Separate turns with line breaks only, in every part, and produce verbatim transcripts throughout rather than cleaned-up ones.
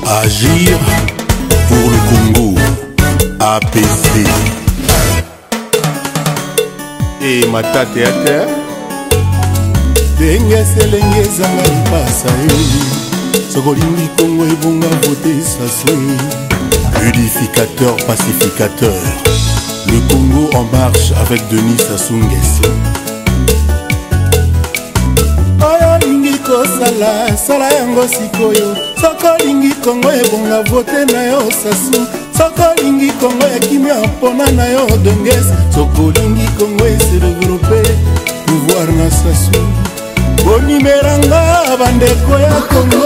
Agir pour le Congo, A P C. Et Mata Théâtre Denge selenge zanga lipasa e Sokolingi Congo ebonga vote Sassou. Purificateur, pacificateur, le Congo en marche avec Denis Sassou Nguesso. Oyo lingi kosala, sala yango sikoyo. Soko lingi Congo ebonga vote na yo Sassou. Soko lingi Congo ekimia mpona na yo Donges. Soko lingi Congo ese développer pouvoir na Sassou. Bonimeranga bandeko ya Congo.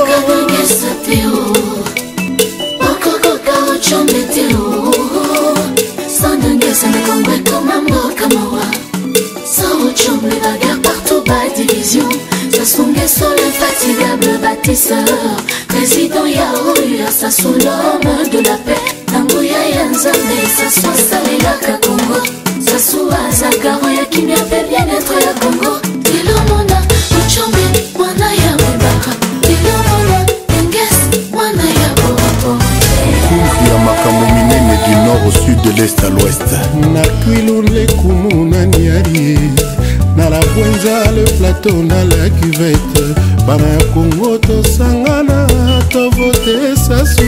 Sans Donges, le Congo est comme un mot comme moi. Sans Ochom, les bagarres partout, bas division. Sassou Nguesso, l'infatigable bâtisseur. Président Yaoua, Sassou l'homme de la paix. Nambuya Yanzambe, Sassou Salela Congo. Sassou Azagaro, Yakimia fait bien-être ya Congo. Dilo Mona, Ochombe, Wana ya Webara. Dilo Mona, Donges, Wana ya Bobo.
Ya makambo minene du nord au sud, de l'est à l'ouest. Na Kwilunle Kumu na Niari, na la Bwenza le plateau na la cuvette. Bana ya Congo to sangana to vote Sassou.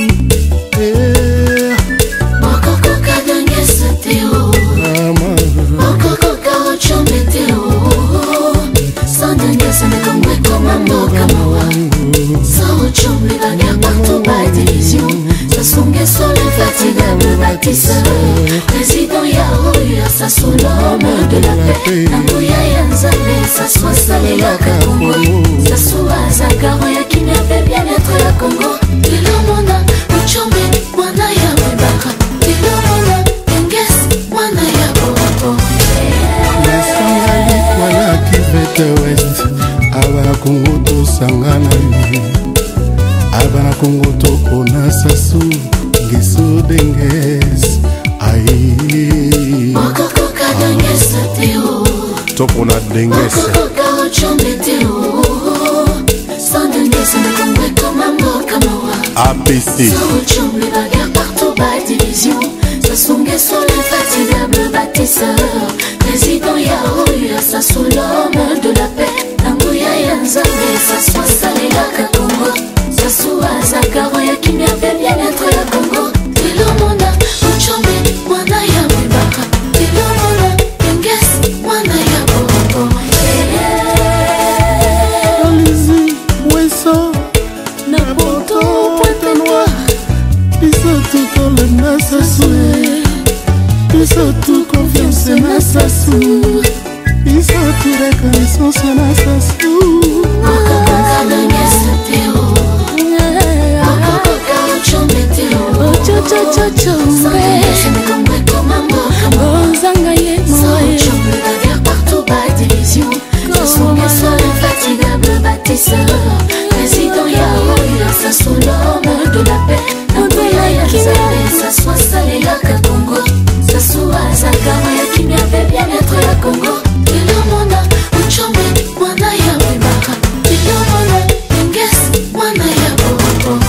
Mokoko ka Donges Théo, Mokoko ka Ochombe Théo. Sans Donges le Congo est comme un mot comme moi. Sans Ochombe les bagarres partout bas division. Sassou Nguesso, l'infatigable bâtisseur. Président Yaoua, Sassou l'homme de la paix. Nambuya Yanzambe, Sassou Salela Congo. Sassou Azagaro, Yakimia fait bien-être ya Congo. Dilo Mona, Ochombe, Wana ya Webara. Dilo Mona, Donges, Wana ya Bobo.
Nasangali Wana Kivete West. Abana Congo to sangana ye. Abana Congo to kona Sassou Nguesso Donges. Aïe
Mokoko ka Donges Théo,
Topona Donges.
Mokoko ka Ochombe Théo. Sans Donges le Congo est comme un mot comme moi.
A P C.
Sans Ochombe les bagarres partout bas division. Sassou Nguesso, l'infatigable bâtisseur. Président Yaoua, Sassou l'homme de la paix. Nambuya Yanzambe, Sassou Salela Congo. Sassou Azagaro, Yakimia fait bien-être ya Congo. Dilo Mona, Ochombe, Wana ya Webara. Dilo Mona, Donges, Wana ya Bobo.
Olizi, Wesso, Napoto, Pointe Noire. Biso tout dans le na Sassou. Biso tout confiance na Sassou. Biso tout reconnaissance na Sassou.
Mokoko ka Donges Théo, Mokoko ka Ochombe Théo. Sans Donges le Congo est comme un mot comme moi. Sans Ochombe les bagarres partout bas division. Sassou Nguesso, l'infatigable bâtisseur. Président Yaoua, Sassou l'homme de la paix. Nambuya Yanzambe, Sassou Salela Congo. Sassou Azagaro, Yakimia fait bien-être ya Congo. Dilo Mona, Ochombe, Wana ya Webara. Dilo Mona, Donges, Wana ya Bobo.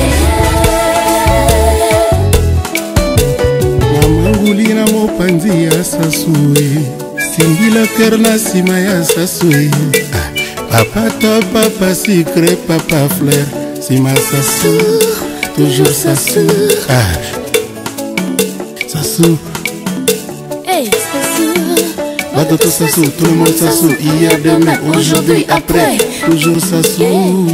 Namanguli na mopanzi ya Sassou. Singila ker na sima ya Sassou. Papa top, papa secret, papa fleur. Sima Sassou, toujours Sassou. Ah. Sassou.
Hey, Sassou.
Batoto Sassou, tout le monde Sassou. Hier, demain, aujourd'hui, après. Toujours Sassou.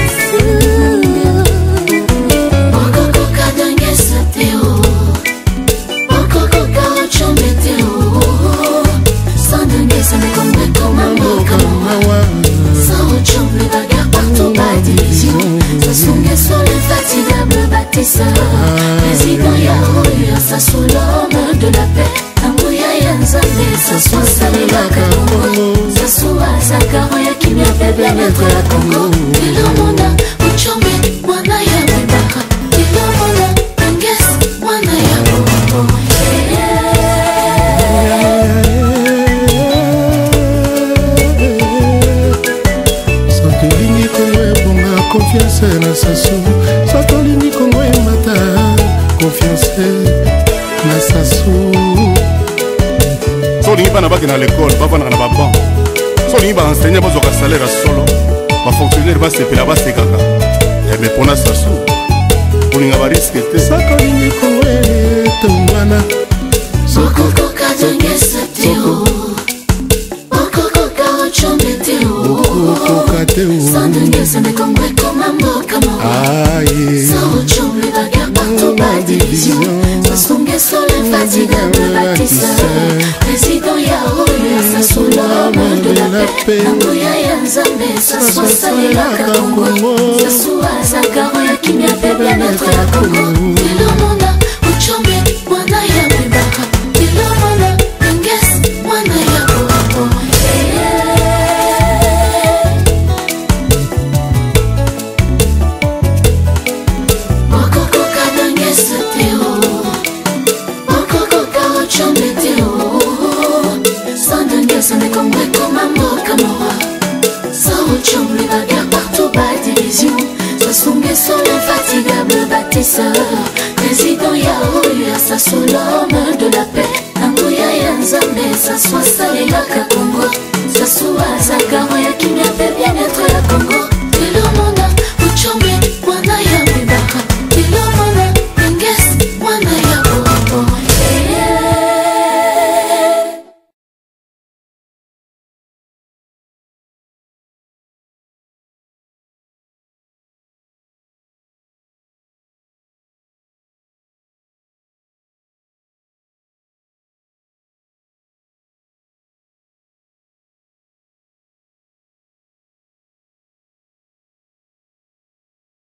Mokoko ka Donges Théo, Mokoko ka Ochombe Théo. Sans Donges le Congo est comme un mot comme moi. Sans Ochombe les bagarres partout bas division. Sassou Nguesso, l'infatigable bâtisseur. Président Yaoua, Sassou l'homme de la paix. Nambuya Yanzambe, Sassou Salela Congo. Sassou Azagaro, Yakimia fait bien-être ya Congo. Dilo Mona, Ochombe, Wana ya Webara. Dilo Mona, Donges, Wana ya Bobo.
Soki olingi Congo ebonga confiance na ya sasu soki olingi kongo emata confiance na sasu
so olingi bana bakende na lekole bavandaka na baban so olingi baenseigne bazwaka salaire ya solo bafonctionnaire basepela basekaka me mpona sasu olinga bariske te
soki olingi kongo etongwana
okokoka dongesa te okokoka ochombe te
okokoka te
sandongesa mekongo ekoma mboka moa sa ochombe baguerre partout badivision sasongeso l'infatigable bâtisseur président ya oyo sasu l'homme de la paix nangoya ya nzambe sasu asalelaka kongo sasu azakaro ya kimia mpe bien-être ya kongo elomona ochombe mwana ya bebaka elomona enges mwana ya bobo okokoka dongesa te okokoka ochombe te sandongesa mekongo ekoma mboka moa sa ochombe baguerre partout badivision sasongeso l'infatigable bâtisseur président ya oyo ya sasu l'homme de la paix nangoya ya nzambe sasu asalelaka